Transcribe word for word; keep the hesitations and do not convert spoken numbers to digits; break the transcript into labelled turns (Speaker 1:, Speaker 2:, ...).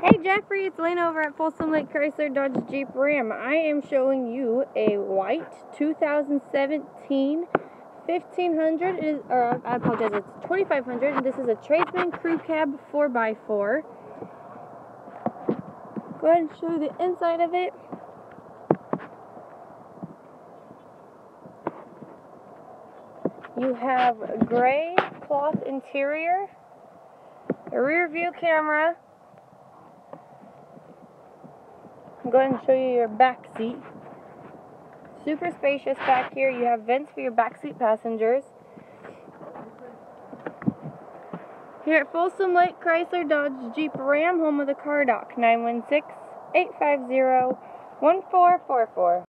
Speaker 1: Hey Jeffrey, it's Lane over at Folsom Lake Chrysler Dodge Jeep Ram. I am showing you a white two thousand seventeen fifteen hundred, it is, or I apologize, it's twenty-five hundred, and this is a Tradesman Crew Cab four by four. Go ahead and show you the inside of it. You have a gray cloth interior, a rear view camera. I'll go ahead and show you your back seat. Super spacious back here. You have vents for your back seat passengers. Here at Folsom Lake Chrysler Dodge Jeep Ram, home of the car dock, nine one six, eight five zero, one four four four.